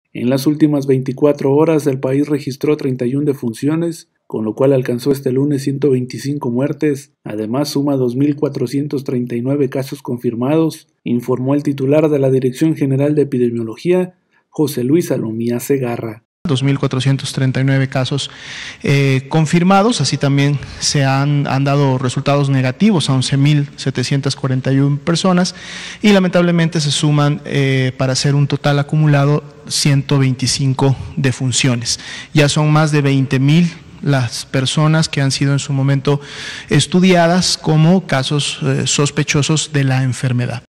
En las últimas 24 horas el país registró 31 defunciones, con lo cual alcanzó este lunes 125 muertes. Además suma 2.439 casos confirmados, informó el titular de la Dirección General de Epidemiología, José Luis Salomía Segarra. 2.439 casos confirmados, así también se han dado resultados negativos a 11.741 personas y lamentablemente se suman para hacer un total acumulado 125 defunciones. Ya son más de 20.000 las personas que han sido en su momento estudiadas como casos sospechosos de la enfermedad.